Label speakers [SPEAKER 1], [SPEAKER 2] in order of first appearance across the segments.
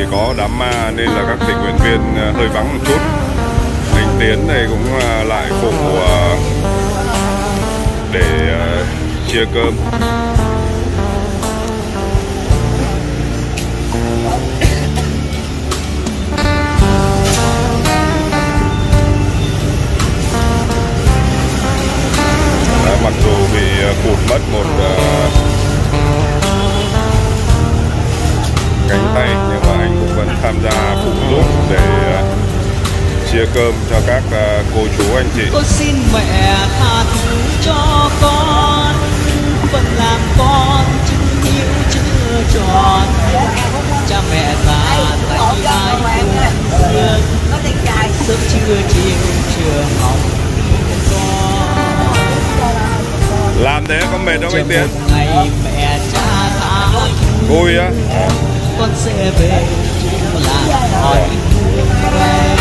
[SPEAKER 1] thì có đám ma nên là các tình nguyện viên hơi vắng một chút. Anh Tiến này cũng lại phụ để chia cơm. Mặc dù bị cụt mất một cánh tay nhưng mà anh cũng vẫn tham gia phụ giúp để chia cơm cho các cô chú anh chị.
[SPEAKER 2] Con xin mẹ tha thứ cho con, vẫn làm con chứng hiếu chưa tròn. Cha mẹ già tay ai thương, sớm trưa chiều trường học
[SPEAKER 1] làm thế có mệt không anh Tiến?
[SPEAKER 2] Ngày mẹ cha tha
[SPEAKER 1] vui á.
[SPEAKER 2] Con sẽ về là hỏi về.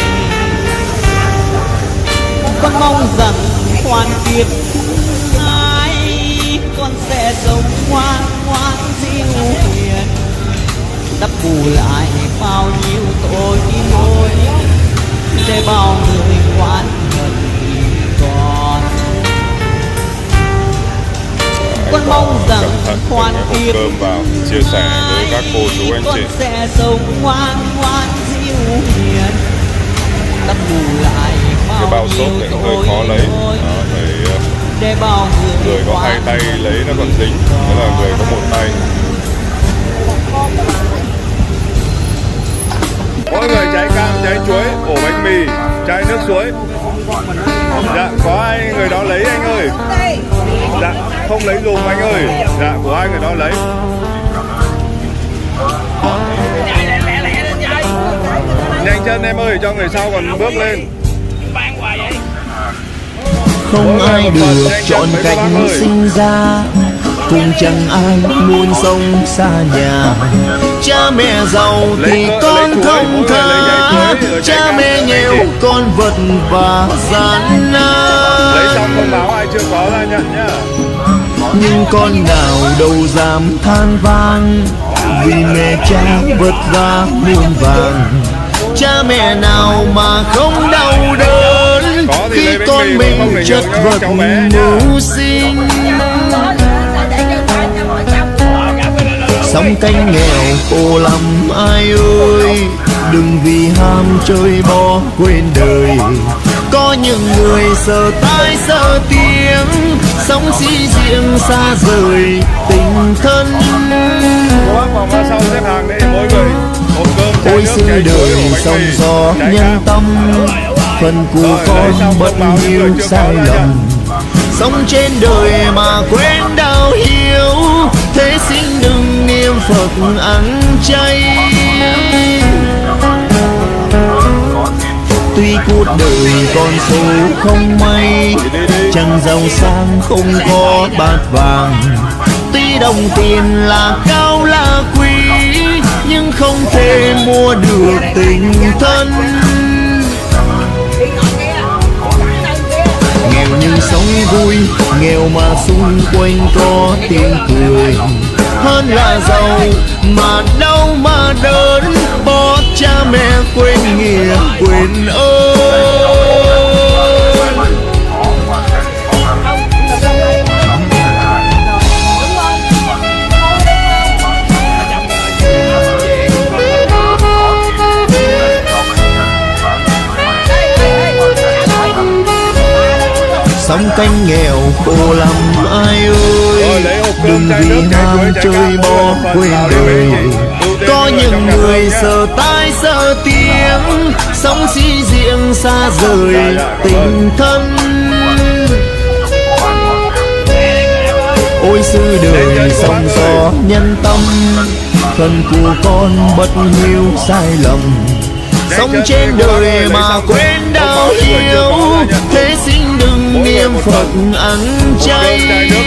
[SPEAKER 2] Con mong rằng hoàn kiếp ai, con sẽ sống ngoan ngoãn dịu hiền, đắp bù lại bao nhiêu tội lỗi để bao người oán hận con. Con mong rằng hoàn kiếp
[SPEAKER 1] cơm vào chia sẻ với các cô chú anh chị.
[SPEAKER 2] Con sẽ sống ngoan ngoãn dịu hiền, đắp bù lại
[SPEAKER 1] cái bao xốp này cũng hơi khó lấy. Đó,
[SPEAKER 2] để bao
[SPEAKER 1] người có hai tay lấy nó còn dính, đó là người có một tay. Mỗi người trái cam, trái chuối, ổ bánh mì, chai nước suối. Dạ, có ai người đó lấy anh ơi? Dạ, không lấy dùm anh ơi. Dạ, của ai người đó lấy. Nhanh chân em ơi, cho người sau còn bước lên.
[SPEAKER 3] Không ai được chọn cách sinh ra, cũng chẳng ai muốn sống xa nhà. Cha mẹ giàu thì con thông tha, cha mẹ nghèo con vật vả gian nan.
[SPEAKER 1] Lấy xong thông báo ai chưa có ra nhận nhá.
[SPEAKER 3] Nhưng con nào đâu dám than vang, vì mẹ cha vất vả muôn vàng. Cha mẹ nào mà không đau đớn khi con mình chất vật mưu sinh. Sống canh nghèo khổ lắm ai ơi, đừng vì ham chơi bỏ quên đời. Có những người sợ tai sợ tiếng, sống xí riêng xa rời tình thân. Ôi sự đời sóng gió nhân tâm, phần của con bất nhiêu sai lầm. Sống trên đời mà quên đạo hiếu, thế xin đừng niệm Phật ăn chay. Tuy cuộc đời con số không may, chẳng giàu sang không có bát vàng. Tuy đồng tiền là cao là quý, nhưng không thể mua được tình thân. Nghèo nhưng sống vui, nghèo mà xung quanh có tiếng cười. Hơn là giàu mà đau mà đớn, bỏ cha mẹ quên nghĩa quên ơn. Sống canh nghèo khổ lắm ai ơi, đừng vì ham chơi bỏ quên đời. Có những người sợ tai sợ tiếng, sống xí riêng xa rời tình thân. Ôi sự đời sóng gió nhân tâm, phần của con bất nhiêu sai lầm. Sống trên đời mà quên đạo hiếu, thế xin đừng niệm Phật ăn chay.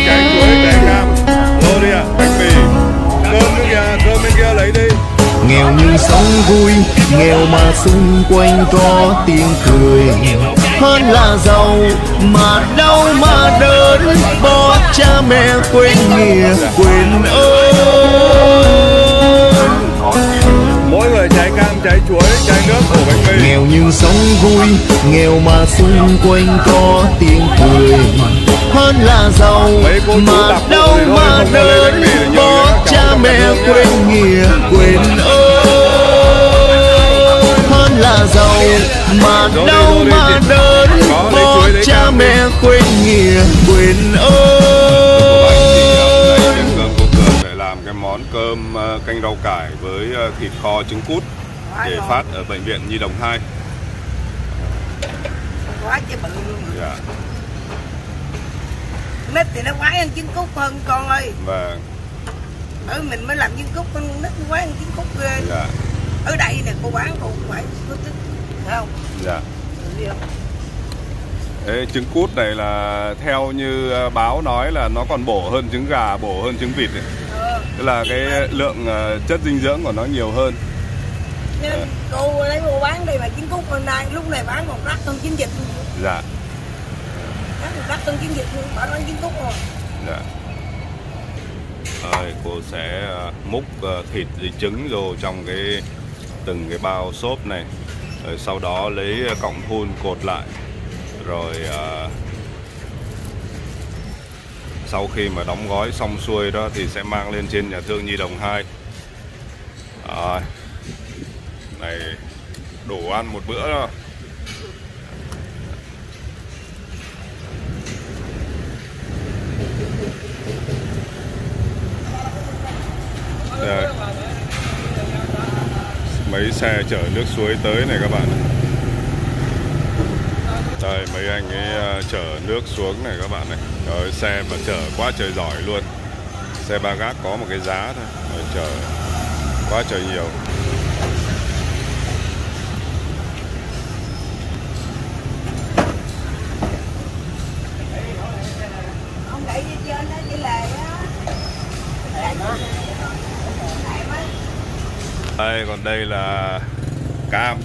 [SPEAKER 3] Nghèo nhưng sống vui, nghèo mà xung quanh có tiếng cười. Hơn là giàu mà đau mà đớn, bỏ cha mẹ quên nghĩa quên ơn.
[SPEAKER 1] Mỗi người trái
[SPEAKER 3] vui, nghèo mà xung quanh có tiếng cười. Hơn là giàu mà đau mà đớn, bỏ cha mẹ quên nghĩa quên ơn. Hơn là giàu mà đau mà đớn, bỏ cha mẹ quên nghĩa quên ơn.
[SPEAKER 1] Để làm cái món cơm canh rau cải với thịt kho trứng cút để phát ở bệnh viện Nhi Đồng 2.
[SPEAKER 4] Quá chứ bự luôn.
[SPEAKER 1] Dạ.
[SPEAKER 4] Nít thì nó khoái ăn trứng cút hơn con ơi.
[SPEAKER 1] Vâng.
[SPEAKER 4] Mình mới làm trứng cút, con nít nó khoái ăn trứng cút ghê.
[SPEAKER 1] Dạ.
[SPEAKER 4] Ở đây nè cô bán cô phải có trứng, phải không?
[SPEAKER 1] Dạ. Thế trứng cút này là theo như báo nói là nó còn bổ hơn trứng gà, bổ hơn trứng vịt ấy. Tức là cái lượng chất dinh dưỡng của nó nhiều hơn.
[SPEAKER 4] Nên cô lấy cô bán đây mà trứng cút bên đây lúc này bán còn đắt hơn trứng vịt.
[SPEAKER 1] Dạ.
[SPEAKER 4] Đắt hơn trứng vịt luôn, bảo nói trứng cút rồi.
[SPEAKER 1] Dạ. Rồi cô sẽ múc thịt với trứng vô trong từng cái bao xốp này. Rồi sau đó lấy cọng thun cột lại. Rồi sau khi mà đóng gói xong xuôi đó thì sẽ mang lên trên nhà thương Nhi Đồng 2. Này đủ ăn một bữa đó. Đây. Mấy xe chở nước suối tới này các bạn. Đây mấy anh ấy chở nước xuống này các bạn này. Rồi xe mà chở quá trời giỏi luôn. Xe ba gác có một cái giá thôi. Rồi chở quá trời nhiều.
[SPEAKER 4] Ông đẩy đi trên đó chỉ là
[SPEAKER 1] đây, còn đây là cam.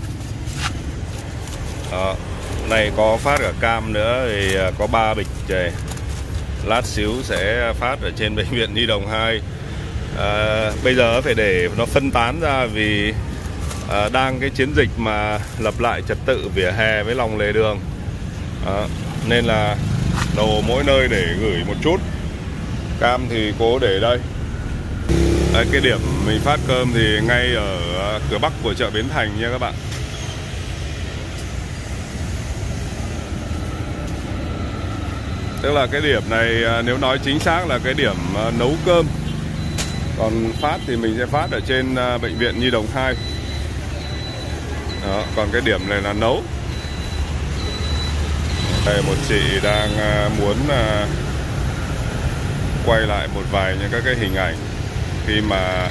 [SPEAKER 1] Này có phát cả cam nữa thì có 3 bịch trời. Lát xíu sẽ phát ở trên bệnh viện Nhi Đồng 2. Bây giờ phải để nó phân tán ra vì đang cái chiến dịch mà lập lại trật tự vỉa hè với lòng lề đường. Nên là đồ mỗi nơi để gửi một chút. Cam thì cố để đây. Cái điểm mình phát cơm thì ngay ở cửa Bắc của chợ Bến Thành nha các bạn. Tức là cái điểm này nếu nói chính xác là cái điểm nấu cơm. Còn phát thì mình sẽ phát ở trên bệnh viện Nhi Đồng 2. Đó, còn cái điểm này là nấu. Đây một chị đang muốn quay lại một vài những các cái hình ảnh khi mà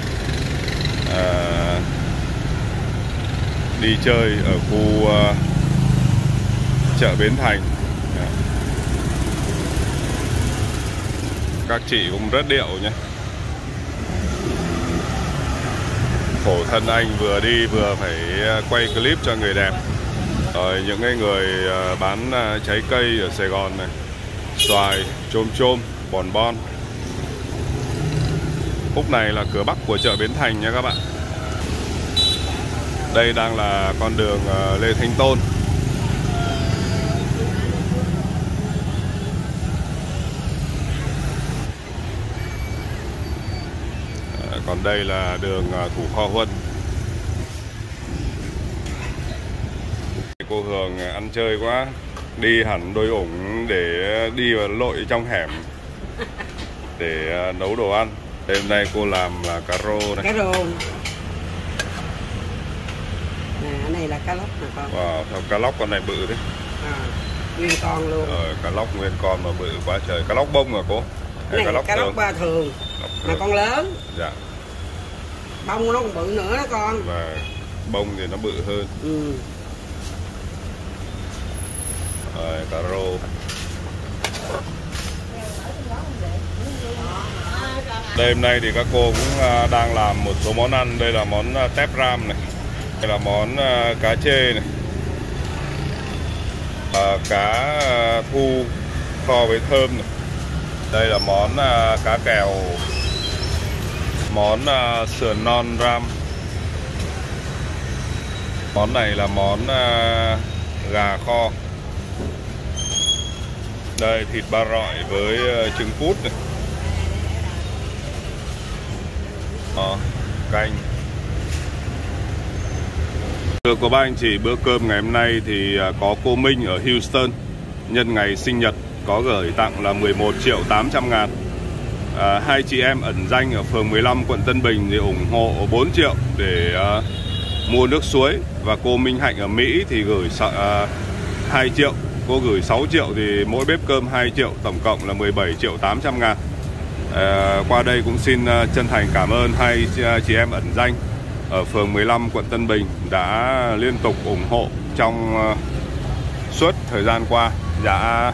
[SPEAKER 1] đi chơi ở khu chợ Bến Thành. Các chị cũng rất điệu nhé. Khổ thân anh vừa đi vừa phải quay clip cho người đẹp. Rồi những cái người bán trái cây ở Sài Gòn này, xoài, chôm chôm, bòn bon. Khúc này là cửa Bắc của chợ Bến Thành nha các bạn. Đây đang là con đường Lê Thánh Tôn. Còn đây là đường Thủ Kho Huân. Cô Hường ăn chơi quá, đi hẳn đôi ủng để đi vào lội trong hẻm để nấu đồ ăn. Hôm nay cô làm là cá rô này.
[SPEAKER 4] cá rô. Nè, cái này là cá lóc nè con.
[SPEAKER 1] Wow, cá lóc con này bự đấy.
[SPEAKER 4] Nguyên con luôn.
[SPEAKER 1] Cá lóc nguyên con mà bự quá trời. Cá lóc bông à cô?
[SPEAKER 4] Cái này cá lóc ba thường. Mà con lớn.
[SPEAKER 1] Dạ.
[SPEAKER 4] Bông nó còn bự nữa đó con.
[SPEAKER 1] Và bông thì nó bự hơn. Rồi cá rô. Đây hôm nay thì các cô cũng đang làm một số món ăn. Đây là món tép ram này. Đây là món cá chê này. Cá thu kho với thơm này. Đây là món cá kèo. Món sườn non ram. Món này là món gà kho. Đây thịt ba rọi với trứng cút này. Canh. Thưa cô bác anh chị, bữa cơm ngày hôm nay thì có cô Minh ở Houston nhân ngày sinh nhật có gửi tặng là 11.800.000. Hai chị em ẩn danh ở phường 15 quận Tân Bình thì ủng hộ 4 triệu để mua nước suối. Và cô Minh Hạnh ở Mỹ thì gửi 2 triệu. Cô gửi 6 triệu thì mỗi bếp cơm 2 triệu, tổng cộng là 17.800.000. Qua đây cũng xin chân thành cảm ơn hai chị em ẩn danh ở phường 15 quận Tân Bình đã liên tục ủng hộ trong suốt thời gian qua. Dạ.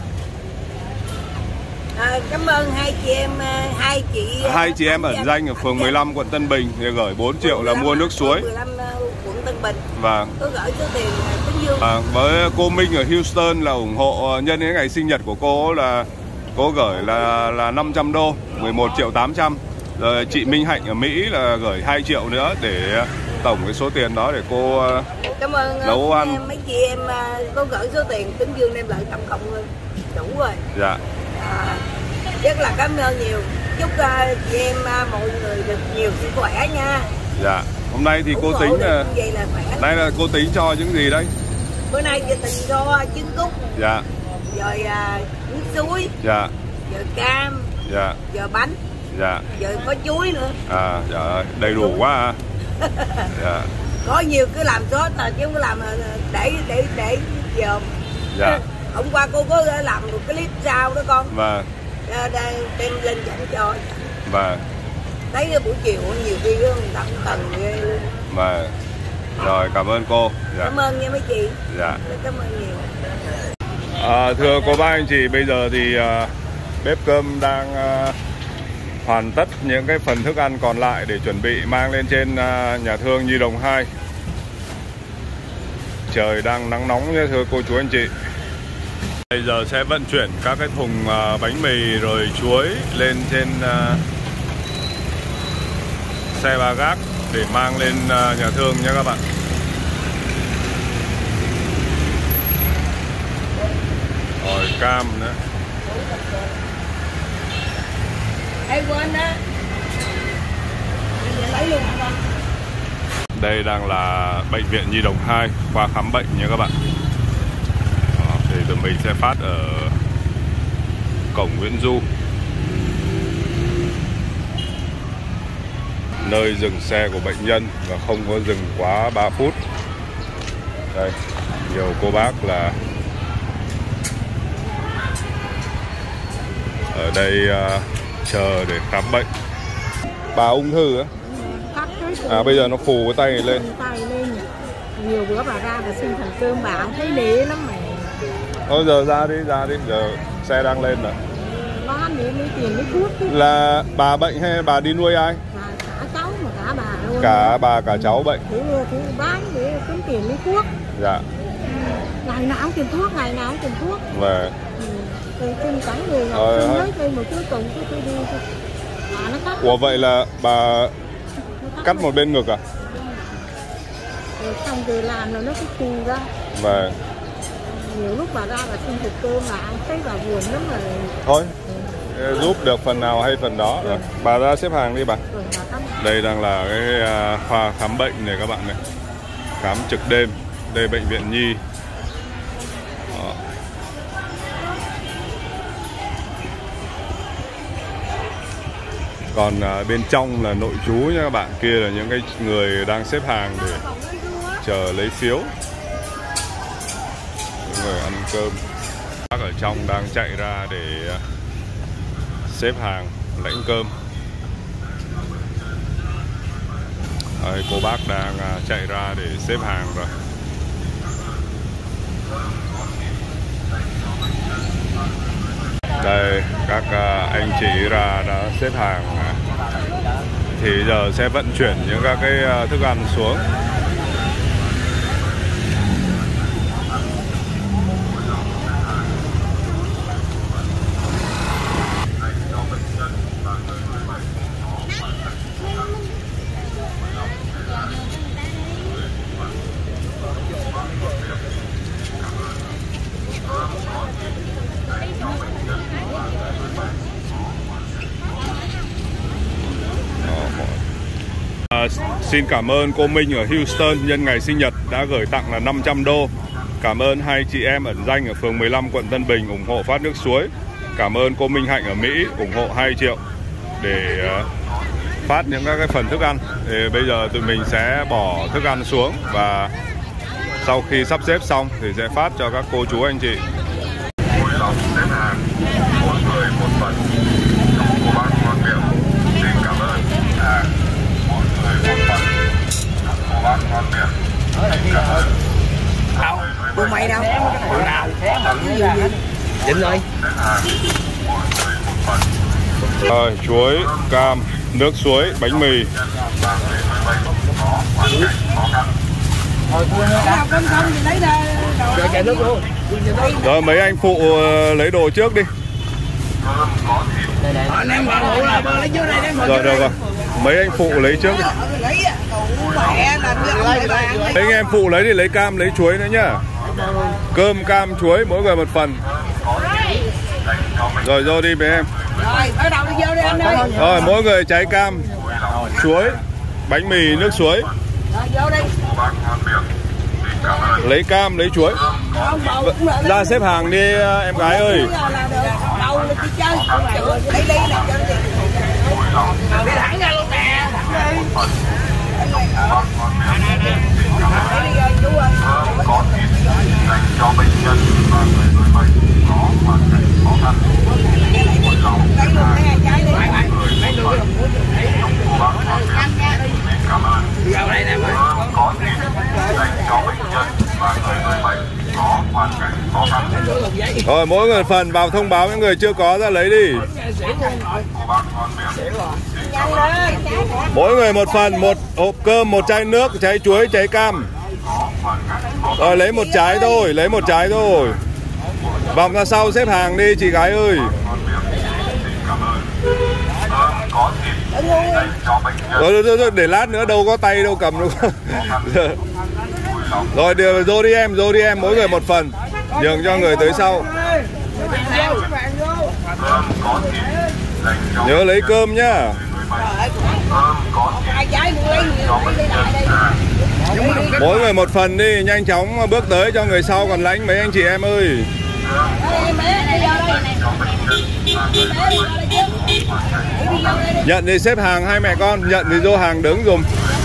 [SPEAKER 4] Cảm ơn hai chị em
[SPEAKER 1] ẩn danh ở phường 15 quận Tân Bình thì gửi 4 triệu là mua nước suối.
[SPEAKER 4] 15 quận Tân Bình.
[SPEAKER 1] Vâng.
[SPEAKER 4] Tôi gửi số tiền Kính Dương.
[SPEAKER 1] Với cô Minh ở Houston là ủng hộ nhân cái ngày sinh nhật của cô là cô gửi là 500 đô, 11.800.000. Rồi chị Minh Hạnh ở Mỹ là gửi 2 triệu nữa để tổng cái số tiền đó để cô
[SPEAKER 4] cảm ơn
[SPEAKER 1] nấu ăn.
[SPEAKER 4] Mấy chị em cô gửi số tiền Kính Dương đem lại tổng cộng đủ rồi.
[SPEAKER 1] Dạ.
[SPEAKER 4] Rất là cảm ơn nhiều. Chúc chị em mọi người được nhiều sức khỏe nha.
[SPEAKER 1] Dạ. Hôm nay thì cô tính là đây là cô tính cho những gì đấy?
[SPEAKER 4] Bữa nay chị tính cho trứng cút.
[SPEAKER 1] Dạ.
[SPEAKER 4] Rồi nước suối.
[SPEAKER 1] Dạ.
[SPEAKER 4] Rồi cam.
[SPEAKER 1] Dạ.
[SPEAKER 4] Rồi bánh.
[SPEAKER 1] Dạ.
[SPEAKER 4] Rồi có chuối nữa.
[SPEAKER 1] Dạ ơi, đầy đủ quá à. Dạ.
[SPEAKER 4] Có nhiều cứ làm sốt chứ không có làm để dòm.
[SPEAKER 1] Dạ.
[SPEAKER 4] Hôm qua cô có làm một cái clip sao đó con.
[SPEAKER 1] Vâng.
[SPEAKER 4] Đem lên dẫn cho.
[SPEAKER 1] Vâng.
[SPEAKER 4] Thấy cái buổi chiều nhiều khi người ta cũng cần ghê luôn.
[SPEAKER 1] Vâng. Rồi cảm ơn cô. Dạ.
[SPEAKER 4] Cảm ơn nha mấy chị.
[SPEAKER 1] Dạ.
[SPEAKER 4] Cảm ơn nhiều.
[SPEAKER 1] Thưa cô bác anh chị, bây giờ thì bếp cơm đang hoàn tất những cái phần thức ăn còn lại để chuẩn bị mang lên trên nhà thương Nhi Đồng 2. Trời đang nắng nóng nhé thưa cô chú anh chị. Bây giờ sẽ vận chuyển các cái thùng bánh mì rồi chuối lên trên xe ba gác để mang lên nhà thương nhé các bạn. Rồi cam nữa.
[SPEAKER 4] Ê quên đó. Lấy luôn hả con?
[SPEAKER 1] Đây đang là bệnh viện Nhi Đồng 2, khoa khám bệnh nha các bạn. Thì tụi mình sẽ phát ở cổng Nguyễn Du, nơi dừng xe của bệnh nhân và không có dừng quá 3 phút. Đây, nhiều cô bác là ở đây chờ để khám bệnh. Bà ung thư á? Bây giờ nó phù cái tay lên.
[SPEAKER 5] Nhiều bữa bà ra bà xin thằng cơm bà không thấy nế lắm mà.
[SPEAKER 1] Thôi giờ ra đi, giờ xe đang lên rồi.
[SPEAKER 5] Bán để lấy tiền lấy thuốc chứ.
[SPEAKER 1] Là bà bệnh hay bà đi nuôi ai?
[SPEAKER 5] Cả cháu mà cả bà luôn.
[SPEAKER 1] Cả bà cả cháu bệnh.
[SPEAKER 5] Thì bán để kiếm tiền lấy thuốc.
[SPEAKER 1] Dạ.
[SPEAKER 5] Ngày nào cũng tiền thuốc, ngày nào cũng tiền thuốc.
[SPEAKER 1] Vâng.
[SPEAKER 5] Tôi cắn người tôi nói tôi một chút tuần tôi đi. Nó cắt.
[SPEAKER 1] Ủa vậy là bà cắt một bên ngực à?
[SPEAKER 5] Rồi xong rồi làm là nó cứ phù ra.
[SPEAKER 1] Vâng.
[SPEAKER 5] Nhiều lúc bà ra bà xin thịt cơm mà ăn thấy bà buồn lắm rồi.
[SPEAKER 1] Thôi, giúp được phần nào hay phần đó. Rồi. Bà ra xếp hàng đi bà. Đây đang là cái khoa khám bệnh này các bạn này. Khám trực đêm. Đây bệnh viện Nhi. Đó. Còn bên trong là nội trú nha các bạn. Kia là những cái người đang xếp hàng để chờ lấy phiếu. Những người ăn cơm. Bác ở trong đang chạy ra để xếp hàng lãnh cơm. Đây, cô bác đang chạy ra để xếp hàng rồi. Đây, các anh chị ra đã xếp hàng. Thì giờ sẽ vận chuyển những các cái thức ăn xuống. Xin cảm ơn cô Minh ở Houston nhân ngày sinh nhật đã gửi tặng là 500 đô. Cảm ơn hai chị em ẩn danh ở phường 15 quận Tân Bình ủng hộ phát nước suối. Cảm ơn cô Minh Hạnh ở Mỹ ủng hộ 2 triệu để phát những các cái phần thức ăn. Thì bây giờ tụi mình sẽ bỏ thức ăn xuống và sau khi sắp xếp xong thì sẽ phát cho các cô chú anh chị. Vui lòng xếp hàng, mỗi người một phần. Cô bác ngon miệng, xin cảm ơn. Mỗi người một phần. Cô bác ngon miệng, xin cảm ơn.
[SPEAKER 4] Tụi mày đâu?
[SPEAKER 2] Dính rồi.
[SPEAKER 1] Rồi, chuối, cam, nước suối, bánh mì. Rồi mấy anh phụ lấy đồ trước đi. Rồi được rồi. Mấy anh phụ lấy trước đi. Mấy anh em phụ lấy thì lấy cam, lấy chuối nữa nhá. Cơm, cam, chuối mỗi người một phần. Rồi vô đi mấy em. Rồi mỗi người trái cam, chuối, bánh mì, nước suối. Lấy cam, lấy chuối. Ra xếp hàng đi em gái ơi.
[SPEAKER 6] Có thịt dành cho bệnh nhân và người nuôi bệnh có hoàn cảnh khó khăn. Vui lòng xếp hàng, mỗi người một phần. Chúc bác hoàn thiện. Xin cảm ơn. Có thịt dành cho bệnh nhân và người nuôi bệnh có hoàn cảnh khó khăn.
[SPEAKER 1] Rồi mỗi người phần vào thông báo những người chưa có ra lấy đi. Mỗi người một phần, một hộp cơm, một chai nước, trái chuối, trái cam. Rồi lấy một trái thôi, lấy một trái thôi. Vòng ra sau xếp hàng đi chị gái ơi. Rồi, để lát nữa đâu có tay đâu cầm đâu. Rồi vô đi em, mỗi người một phần. Nhường cho người tới sau. Nhớ lấy cơm nhá. Mỗi người một phần đi, nhanh chóng bước tới cho người sau còn lãnh mấy anh chị em ơi. Nhận thì xếp hàng hai mẹ con, nhận thì vô hàng đứng dùm.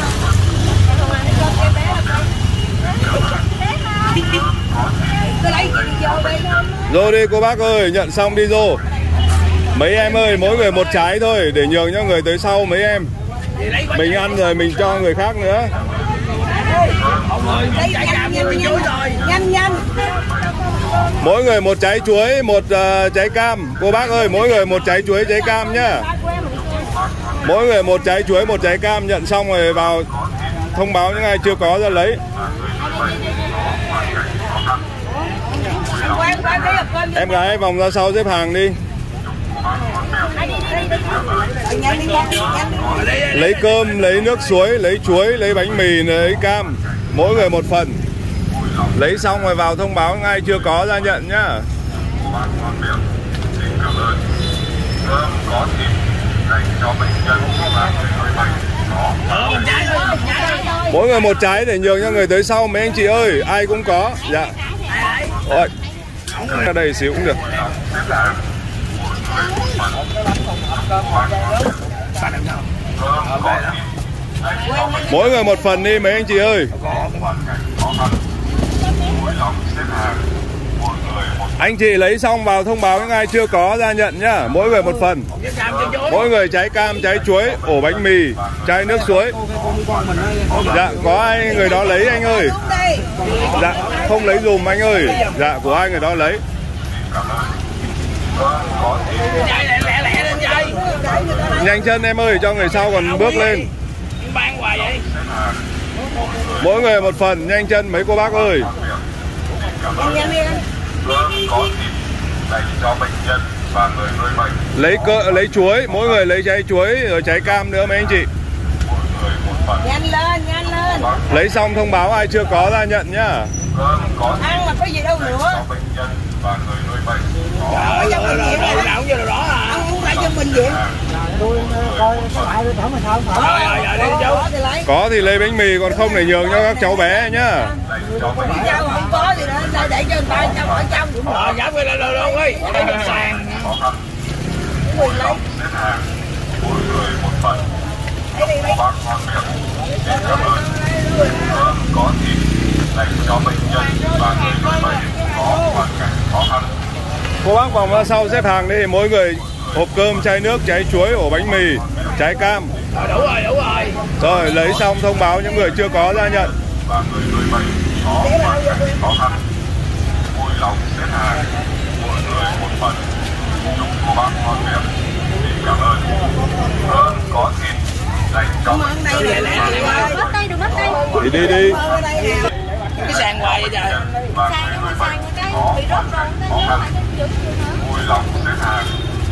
[SPEAKER 1] Vô đi cô bác ơi, nhận xong đi vô. Mấy em ơi, mỗi người một trái thôi để nhường cho người tới sau mấy em. Mình ăn rồi mình cho người khác nữa. Mỗi người một trái chuối, một trái cam. Cô bác ơi, mỗi người một trái chuối, trái cam nhá. Mỗi người một trái chuối, một trái cam. Nhận xong rồi vào thông báo những ai chưa có ra lấy. Em gái vòng ra sau xếp hàng đi. Lấy cơm, lấy nước suối, lấy chuối, lấy bánh mì, lấy cam. Mỗi người một phần. Lấy xong rồi vào thông báo ngay chưa có ra nhận nhá. Mỗi người một trái để nhường cho người tới sau mấy anh chị ơi. Ai cũng có. Dạ. Rồi. Ra đây xíu cũng được. Mỗi người một phần đi mấy anh chị ơi. Anh chị lấy xong vào thông báo những ai chưa có ra nhận nhá. Mỗi người một phần. Mỗi người trái cam, trái chuối, ổ bánh mì, chai nước suối. Dạ, có ai người đó lấy anh ơi. Dạ, không lấy dùm anh ơi. Dạ, của ai người đó lấy. Nhanh chân em ơi, cho người sau còn bước lên. Mỗi người một phần, nhanh chân mấy cô bác ơi. Lấy chuối, mỗi người lấy trái chuối rồi trái cam nữa mấy anh chị.
[SPEAKER 4] Nhanh lên, nhanh lên.
[SPEAKER 1] Lấy xong thông báo ai chưa có ra nhận nhá.
[SPEAKER 4] Ăn mà có gì đâu nữa. Ở trong bệnh viện này. Ông muốn lại trong bệnh viện.
[SPEAKER 1] Có thì lấy bánh mì, còn không để nhường cho các cháu bé nhá.
[SPEAKER 4] Không có gì nữa, để cho người ta cho ở trong. Đúng rồi, giảm về là luôn đi. Sàn.
[SPEAKER 6] Mỗi người một phần. Bác ngon miệng. Cảm ơn. Có thịt dành cho bệnh nhân và người nuôi bệnh có hoàn cảnh khó khăn.
[SPEAKER 1] Cô bác vòng ra sau xếp hàng đi, mỗi người hộp cơm, chai nước, trái chuối, ổ bánh mì, trái cam.
[SPEAKER 4] Đủ rồi.
[SPEAKER 1] Rồi lấy xong thông báo những người chưa có ra nhận.
[SPEAKER 6] Và người nuôi bệnh có hoàn cảnh khó khăn. Vui lòng xếp hàng, mỗi người một phần. Chúc cô bác ngon miệng. Xin cảm ơn. Cơm có thịt dành cho bệnh nhân.
[SPEAKER 5] Bắt tay, đừng bắt tay.
[SPEAKER 1] Đi.
[SPEAKER 4] Cái sàn hoài vậy trời.
[SPEAKER 5] Sàn nhưng mà sàn cái bị rớt rồi, nó nhớ lại cái giữ chưa nữa.
[SPEAKER 6] Vui lòng xếp hàng.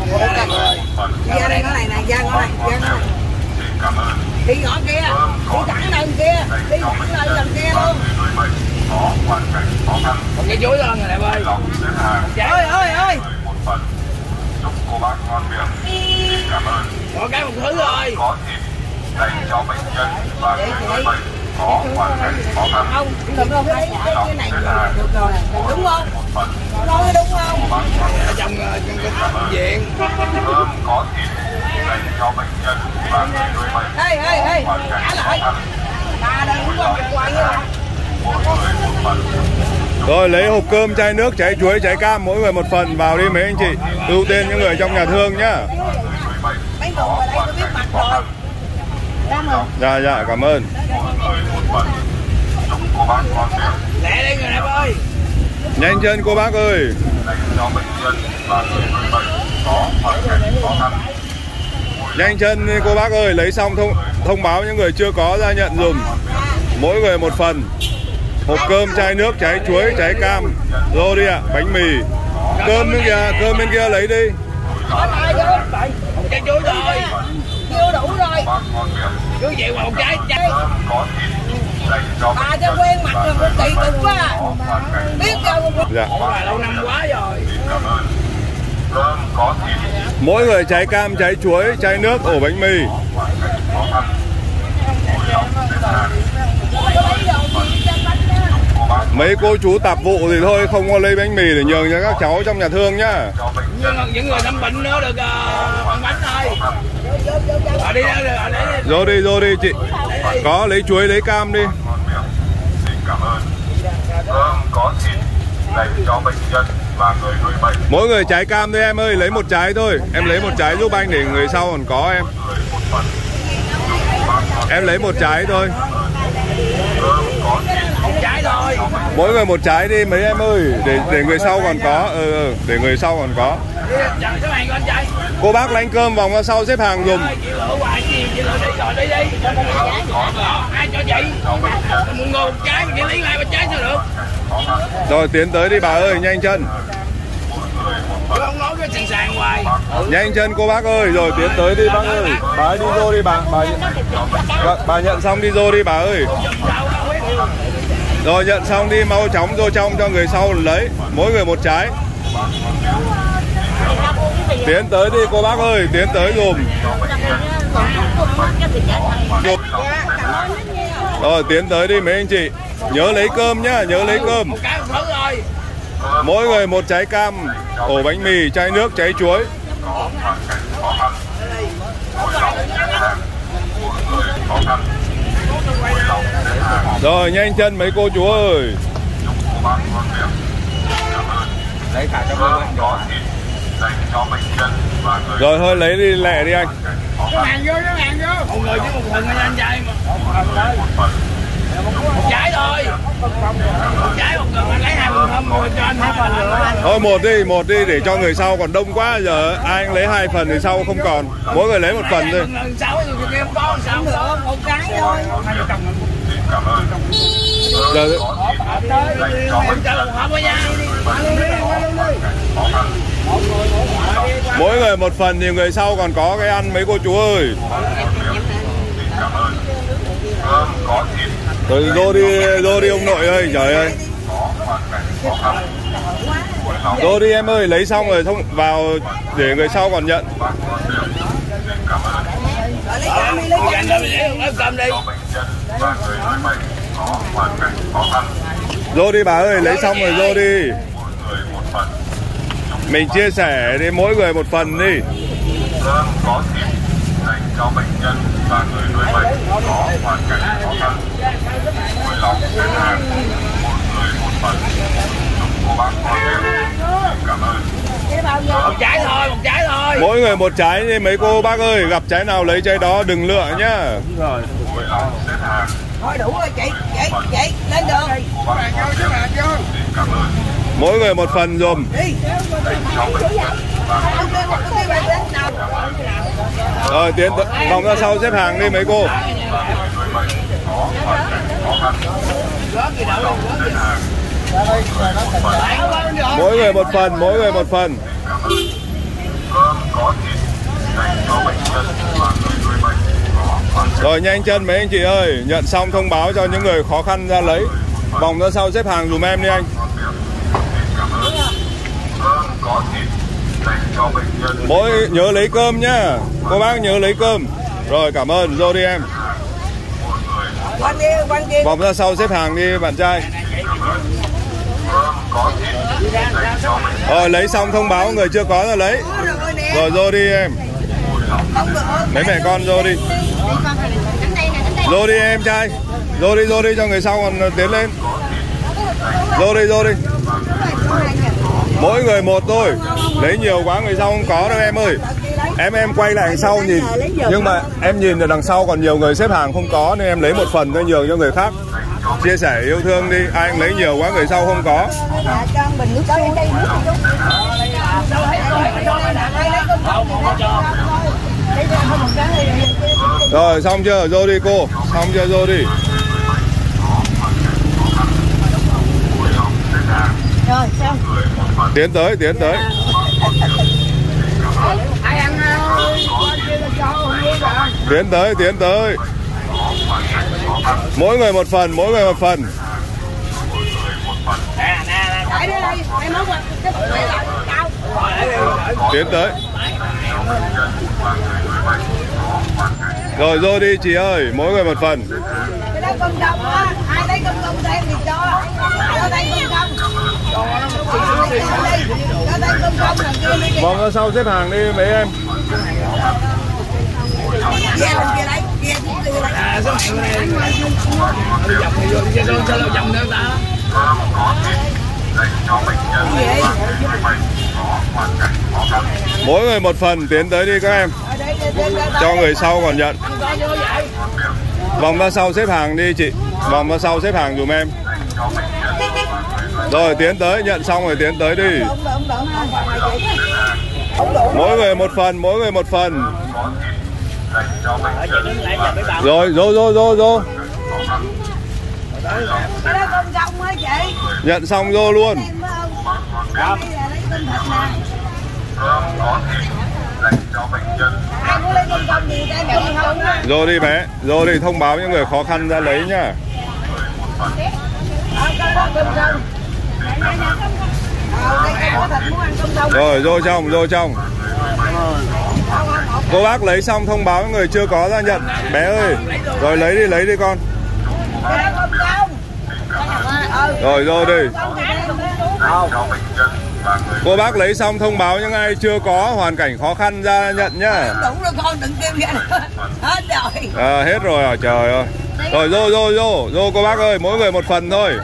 [SPEAKER 4] Ra đây ngõ này nè, ra ngõ này.
[SPEAKER 6] Xin cảm ơn.
[SPEAKER 4] Đi ngõ kia, đi thẳng lên kia, đi thẳng lên lần kia luôn.
[SPEAKER 6] Người bệnh có hoàn cảnh khó khăn.
[SPEAKER 4] Một cái chuối lên rồi nè ơi.
[SPEAKER 6] Lòng xếp hàng.
[SPEAKER 4] Ơi.
[SPEAKER 6] Một phần. Chúc cô bác ngon miệng. Xin cảm ơn.
[SPEAKER 4] Có cái một thứ rồi.
[SPEAKER 6] Có thịt dành cho bệnh nhân và người nuôi bệnh có hoàn cảnh khó khăn.
[SPEAKER 4] Không, được không? Cái này được rồi. Đúng không?
[SPEAKER 6] Một phần.
[SPEAKER 4] Nói đúng không?
[SPEAKER 6] Cô bác ngon miệng.
[SPEAKER 4] Trong cái viện.
[SPEAKER 6] Cơm có thịt dành cho bệnh nhân và người nuôi bệnh.
[SPEAKER 4] Ê,
[SPEAKER 6] hoàn cảnh
[SPEAKER 4] trả
[SPEAKER 6] khó
[SPEAKER 4] lại.
[SPEAKER 6] khăn.
[SPEAKER 4] Bà đây cũng có quay như vậy.
[SPEAKER 6] Mỗi người một phần.
[SPEAKER 1] Rồi lấy hộp cơm, chai nước, trái chuối, trái cam, mỗi người một phần vào đi mấy anh chị. Ưu tiên những người trong nhà thương nhá.
[SPEAKER 4] Mấy người ở đây tôi biết mặt rồi.
[SPEAKER 1] Dạ, cảm ơn.
[SPEAKER 6] Mỗi người một phần. Chúc cô bác ngon miệng.
[SPEAKER 4] Lẹ đi người đẹp ơi.
[SPEAKER 1] Nhanh chân cô bác ơi.
[SPEAKER 6] Dành cho bệnh nhân và người nuôi bệnh có hoàn cảnh khó khăn.
[SPEAKER 1] Nhanh chân đi cô bác ơi, lấy xong thông báo những người chưa có ra nhận dùm. Mỗi người một phần. Hộp cơm, chai nước, trái chuối, trái cam. Rồi đi ạ, bánh mì. Cơm bên kia lấy đi.
[SPEAKER 4] Một trái chuối rồi. Chưa đủ rồi.
[SPEAKER 6] Bác ngon miệng.
[SPEAKER 4] Cứ vậy mà một trái.
[SPEAKER 6] Có thịt dành cho
[SPEAKER 4] Bà cho quen mặt rồi cũng kỳ cục quá. Biết đâu.
[SPEAKER 1] Dạ.
[SPEAKER 4] Bà lâu năm quá rồi.
[SPEAKER 6] Cảm ơn. Cơm có thịt.
[SPEAKER 1] Mỗi người trái cam, trái chuối, chai nước, ổ bánh mì.
[SPEAKER 6] Hoàn cảnh khó khăn. Vui lòng xếp hàng.
[SPEAKER 1] Mấy cô chú tạp vụ thì thôi, không có lấy bánh mì để nhường cho các cháu trong nhà thương nhá.
[SPEAKER 4] Những người đâm bệnh nữa được ăn bánh thôi. Đi
[SPEAKER 1] Rồi đi chị. Có lấy chuối, lấy cam đi.
[SPEAKER 6] Xin cảm ơn. Cơm có thịt dành cho bệnh nhân và người nuôi bệnh.
[SPEAKER 1] Mỗi người trái cam thôi em ơi, lấy một trái thôi. Em lấy một trái giúp anh để người sau còn có em. Em lấy một trái thôi.
[SPEAKER 6] Cơm có thịt.
[SPEAKER 4] một trái thôi.
[SPEAKER 1] Mỗi người một trái đi mấy em ơi, để người sau còn có. Để người sau còn có. Cô bác lánh cơm vòng ra sau xếp hàng dùm. Rồi tiến tới đi bà ơi, nhanh chân. Nhanh chân cô bác ơi, rồi tiến tới đi bác ơi. Bà ơi đi vô đi bà nhận xong đi vô đi bà ơi. Rồi nhận xong đi, mau chóng vô trong cho người sau lấy. Mỗi người một trái. Tiến tới đi cô bác ơi, tiến tới dùm. Rồi tiến tới đi mấy anh chị. Nhớ lấy cơm nhá, nhớ lấy cơm. Mỗi người một trái cam, ổ bánh mì, chai nước, trái chuối. Rồi nhanh chân mấy cô chú ơi.
[SPEAKER 6] Lấy cả cho bác nhỏ.
[SPEAKER 1] Rồi thôi lấy đi lẹ đi anh.
[SPEAKER 4] Hàng vô, một người chứ một phần anh trai mà. Một trái thôi. Một trái một người, anh lấy 2 phần không, rồi cho anh 2 phần nữa.
[SPEAKER 1] Thôi một đi để cho người sau, còn đông quá giờ ai lấy 2 phần thì sau không còn. Mỗi người lấy 1 phần thôi.
[SPEAKER 4] Một trái thôi.
[SPEAKER 1] Giờ mỗi người 1 phần thì người sau còn có cái ăn mấy cô chú ơi. Rồi vô đi ông nội ơi, trời ơi. Vô đi em ơi, lấy xong rồi vào để người sau còn nhận. Vô đi bà ơi, lấy xong rồi vô đi. Mình chia sẻ đi, mỗi người một phần đi.
[SPEAKER 6] Có thịt dành cho bệnh nhân và người nuôi bệnh có hoàn cảnh khó khăn. Vui lòng xếp hàng, mỗi người một phần. Chúc cô bác có thêm. Cảm ơn.
[SPEAKER 7] Một trái thôi.
[SPEAKER 1] Mỗi người một trái đi mấy cô bác ơi, gặp trái nào lấy trái đó, đừng lựa nhá.
[SPEAKER 6] Vui lòng xếp hàng.
[SPEAKER 4] Thôi đủ rồi chị, lên đường.
[SPEAKER 6] Cảm ơn.
[SPEAKER 1] Mỗi người một phần dùm. Rồi tiến vòng ra sau xếp hàng đi mấy cô. Mỗi người một phần, mỗi người một phần. Rồi nhanh chân mấy anh chị ơi, nhận xong thông báo cho những người khó khăn ra lấy. Vòng ra sau xếp hàng dùm em đi anh. Mỗi nhớ lấy cơm nhá. Cô bác nhớ lấy cơm. Rồi cảm ơn, vô đi em. Vòng ra sau xếp hàng đi bạn trai. Rồi lấy xong thông báo người chưa có rồi lấy. Rồi vô đi em. Mấy mẹ con vô đi. Vô đi em trai. Vô đi cho người sau còn tiến lên. Vô đi. Mỗi người một thôi. Lấy nhiều quá người sau không có đâu em ơi. Em quay lại đằng sau nhìn. Nhưng mà em nhìn ở đằng sau còn nhiều người xếp hàng không có, nên em lấy một phần cho nhường cho người khác. Chia sẻ yêu thương đi. Ai anh lấy nhiều quá người sau không có. Rồi xong chưa? Vô đi cô. Xong chưa? Vô đi.
[SPEAKER 5] Rồi xong.
[SPEAKER 1] Tiến tới. Tiến tới. Mỗi người một phần. Tiến tới. Rồi vô đi chị ơi, mỗi người một phần. Vòng ra sau xếp hàng đi mấy em. Mỗi người một phần, tiến tới đi các em. Cho người sau còn nhận. Vòng ra sau xếp hàng đi chị. Vòng ra sau xếp hàng dùm em. Rồi tiến tới, nhận xong rồi tiến tới đi. Mỗi người một phần. Rồi, vô. Nhận xong vô luôn. Vô đi bé, vô đi, thông báo những người khó khăn ra lấy nhá. Rồi, vô trong. Cô bác lấy xong thông báo người chưa có ra nhận. Bé ơi, rồi lấy đi con. Rồi, vô đi. Cô bác lấy xong thông báo những ai chưa có hoàn cảnh khó khăn ra nhận nhá.
[SPEAKER 4] Đúng rồi con, đừng kêu vậy. Hết rồi.
[SPEAKER 1] Hết rồi à, trời ơi. Rồi vô cô bác ơi, mỗi người một phần thôi.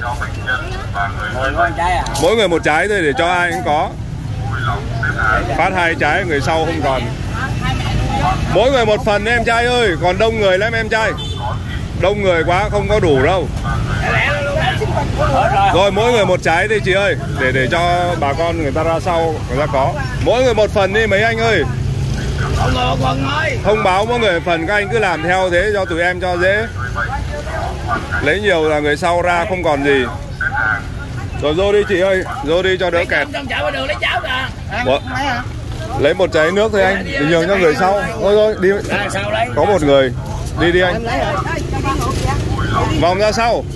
[SPEAKER 1] Mỗi người một trái thôi để cho ai cũng có. Phát 2 trái người sau không còn. Mỗi người một phần em trai ơi, còn đông người lắm em trai. Đông người quá không có đủ đâu. Rồi mỗi người một trái đi chị ơi, để cho bà con người ta ra sau người ta có. Mỗi người một phần đi mấy anh ơi. Thông báo mỗi người một phần, các anh cứ làm theo thế cho tụi em cho dễ. Lấy nhiều là người sau ra không còn gì. Rồi vô đi chị ơi, vô đi cho đỡ kẹt. Lấy một trái nước thôi anh, nhường cho người sau. Thôi đi. Có một người. Đi anh. Vòng ra sau.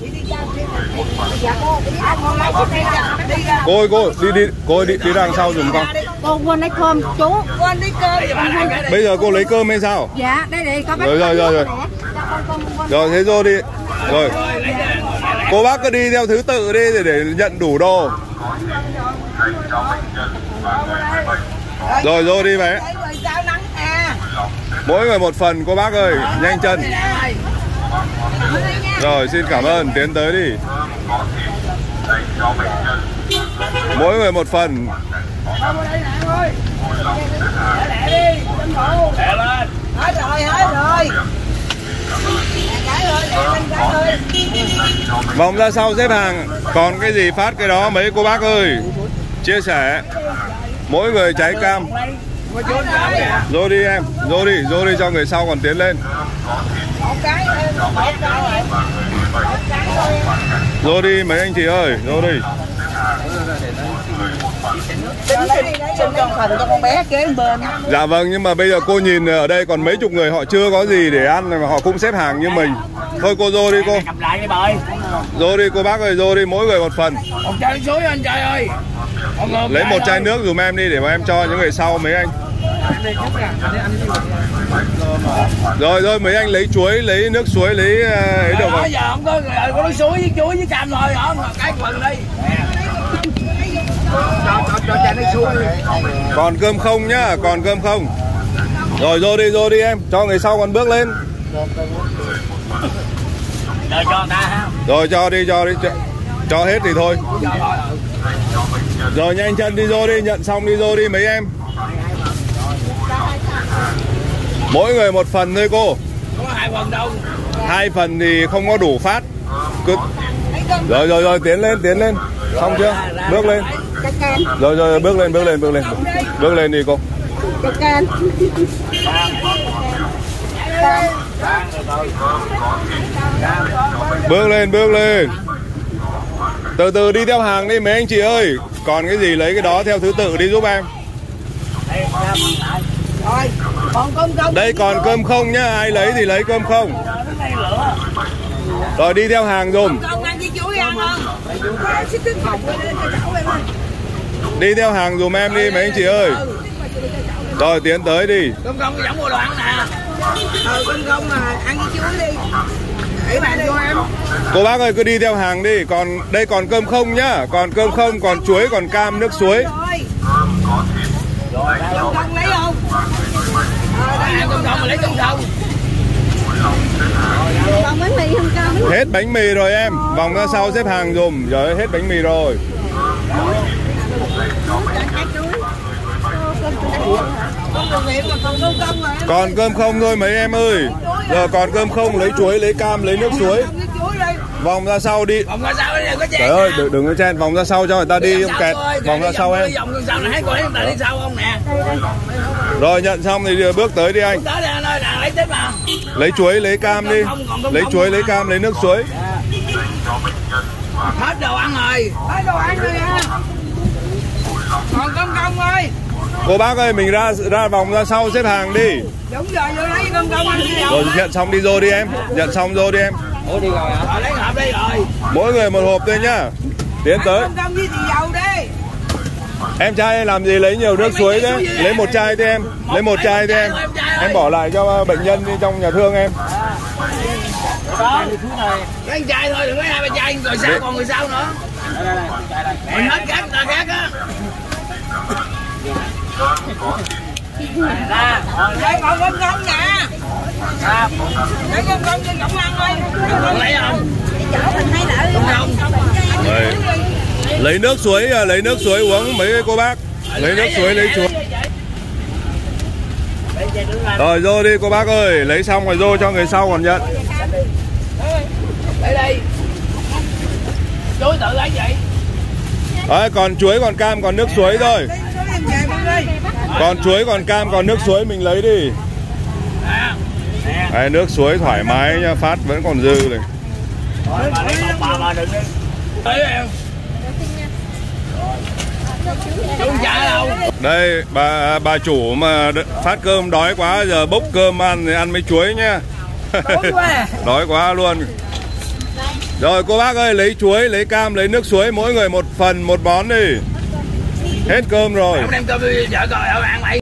[SPEAKER 1] Cô đi đằng sau dùm con.
[SPEAKER 5] Cô quên lấy cơm chú.
[SPEAKER 4] Quên lấy cơm.
[SPEAKER 1] Bây giờ cô lấy cơm hay sao?
[SPEAKER 5] Dạ, đây đây có bát.
[SPEAKER 1] Rồi. Rồi thế rồi đi. Rồi. Cô bác cứ đi theo thứ tự đi để nhận đủ đồ. Rồi đi bé. Mỗi người một phần cô bác ơi, nhanh chân. Rồi xin cảm ơn, tiến tới đi. Mỗi người một phần.
[SPEAKER 4] Hết rồi.
[SPEAKER 1] Vòng ra sau xếp hàng. Còn cái gì phát cái đó mấy cô bác ơi. Chia sẻ. Mỗi người cháy cam. Rồi đi em. Rồi đi cho người sau còn tiến lên. Rồi đi mấy anh chị ơi. Rồi đi.
[SPEAKER 4] Xin cho phần cho con bé kế bên.
[SPEAKER 1] Dạ vâng, nhưng mà bây giờ cô nhìn ở đây còn mấy chục người họ chưa có gì để ăn mà họ cũng xếp hàng như mình. Thôi cô vô đi cô. Vô đi cô bác ơi, vô đi, mỗi người một phần.
[SPEAKER 7] Một chai suối anh trai ơi.
[SPEAKER 1] Lấy một chai nước dùm em đi để mà em cho những người sau mấy anh. Rồi mấy anh lấy chuối, lấy nước suối, lấy ấy được rồi.
[SPEAKER 7] Giờ không có nước suối với chuối với cam thôi hả? Cái phần đi.
[SPEAKER 1] Còn cơm không nhá, còn cơm không. Rồi vô đi em, cho người sau còn bước lên. Rồi cho đi, cho hết thì thôi. Rồi nhanh chân đi vô đi, nhận xong đi vô đi mấy em. Mỗi người một phần thôi cô.
[SPEAKER 7] Có 2 phần đâu.
[SPEAKER 1] 2 phần thì không có đủ phát. Rồi tiến lên. Xong chưa? Bước lên. Rồi bước lên đi cô. Bước lên. Từ từ đi theo hàng đi mấy anh chị ơi. Còn cái gì lấy cái đó theo thứ tự đi giúp em. Đây còn cơm không nhá, ai lấy thì lấy cơm không. Rồi đi theo hàng dùm. Đi theo hàng dùm em đi mấy anh chị ơi. Rồi tiến tới đi.
[SPEAKER 7] Cơm không giống mua đồ ăn nè.
[SPEAKER 4] Cơm không mà ăn với chuối đi. Để bạn vô em.
[SPEAKER 1] Cô bác ơi cứ đi theo hàng đi. Còn đây còn cơm không nhá. Còn cơm không, còn chuối, còn cam, nước suối.
[SPEAKER 4] Cơm không lấy không?
[SPEAKER 7] Cơm không mà lấy cơm không.
[SPEAKER 5] Còn bánh mì không con?
[SPEAKER 1] Hết bánh mì rồi em. Vòng ra sau xếp hàng dùm. Rồi hết bánh mì rồi. Còn cơm không thôi mấy em ơi. Giờ còn cơm không, lấy chuối, lấy cam, lấy nước suối. Vòng ra sau đi.
[SPEAKER 7] Vòng ra sau đi,
[SPEAKER 1] trời ơi, đừng có chen, vòng ra sau cho người ta đi không kẹt. Vòng ra sau em.
[SPEAKER 7] Vòng sau này thấy người ta đi sau không nè.
[SPEAKER 1] Rồi nhận xong thì bước tới đi anh.
[SPEAKER 7] Tới đây anh ơi, lấy tiếp mà.
[SPEAKER 1] Lấy chuối, lấy cam đi. Lấy chuối, lấy cam, lấy nước suối.
[SPEAKER 7] Hết đồ ăn rồi.
[SPEAKER 4] Hết đồ ăn rồi ha. Còn cơm không ơi.
[SPEAKER 1] Cô bác ơi, mình ra vòng ra sau xếp hàng đi.
[SPEAKER 4] Đúng rồi, vô lấy cơm không ăn đi.
[SPEAKER 1] Rồi nhận xong đi vô đi em. Nhận xong vô đi em.
[SPEAKER 7] Ủa đi rồi hả? Lấy hộp đi rồi.
[SPEAKER 1] Mỗi người một hộp thôi nhá. Tiến tới.
[SPEAKER 4] Cơm không với xì dầu đi.
[SPEAKER 1] Em trai làm gì lấy nhiều nước suối thế? Lấy một chai đi em. Lấy một chai đi em. Em bỏ lại cho bệnh nhân đi trong nhà thương em.
[SPEAKER 7] Đó. Lấy chai thôi, đừng lấy 2-3 chai rồi sao còn người sau nữa. Mình hết khác, ta khác á.
[SPEAKER 4] Đây còn cơm không nè. Lấy cơm không cho Dũng ăn ơi.
[SPEAKER 7] Còn lấy không? Không.
[SPEAKER 1] Đây. Lấy nước suối uống mấy cô bác. Lấy nước suối, lấy chuối. Rồi vô đi cô bác ơi. Lấy xong rồi vô cho người sau còn nhận.
[SPEAKER 7] Đây đi. Chuối tự lấy vậy.
[SPEAKER 1] Đấy, còn chuối, còn cam, còn nước suối thôi. Còn chuối, còn cam, còn nước suối mình lấy đi. Đấy, nước suối thoải mái nha, phát vẫn còn dư này. Đây bà chủ mà phát cơm đói quá giờ bốc cơm ăn thì ăn mấy chuối nhá. Đói quá luôn. Rồi cô bác ơi, lấy chuối, lấy cam, lấy nước suối, mỗi người một phần, một món đi. Hết cơm rồi.
[SPEAKER 7] Ông đem cơm vợ coi ở ăn mày.